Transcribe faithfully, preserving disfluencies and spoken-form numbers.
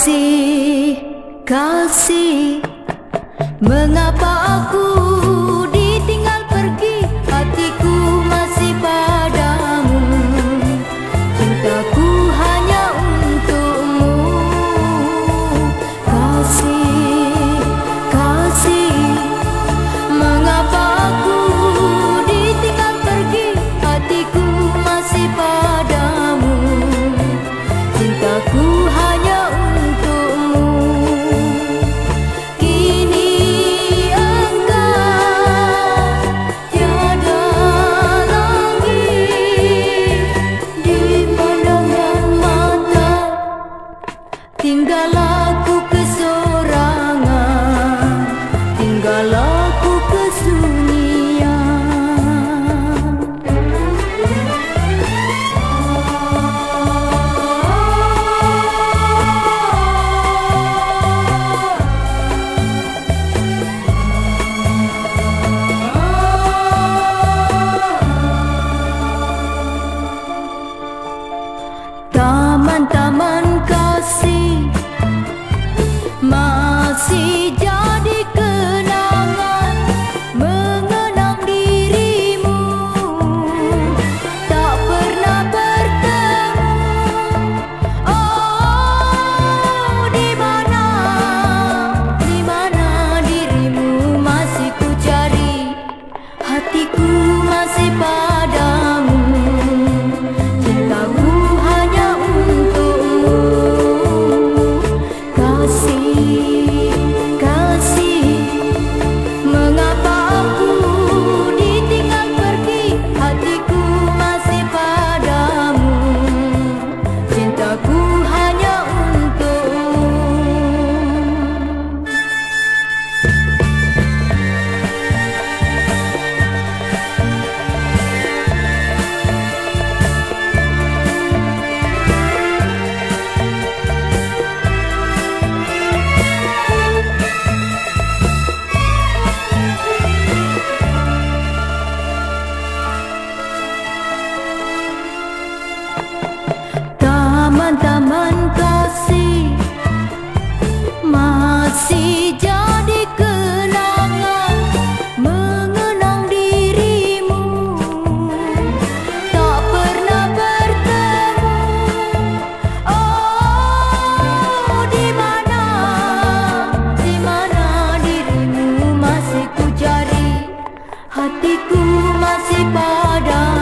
Kasih, kasih, mengapa aku ditinggal pergi? Hatiku masih padamu, cintaku hanya untukmu. Kasih, kasih, mengapa aku ditinggal pergi? Hatiku masih padamu, cintaku hanya untukmu. Tinggal aku kesorangan, tinggal aku kesunyian. Taman-taman kasih masih jadi kenangan, mengenang dirimu, tak pernah bertemu. Oh, di mana, di mana dirimu masih ku cari, hatiku masih padamu, cintaku hanya untukmu. Kasih, kasih, mengapa aku ditinggal pergi? Hatiku masih padamu, cintaku hanya untukmu. Taman-taman kasih masih jadi kenangan, mengenang dirimu, tak pernah bertemu. Oh, di mana, di mana dirimu masih ku cari, hatiku masih padamu.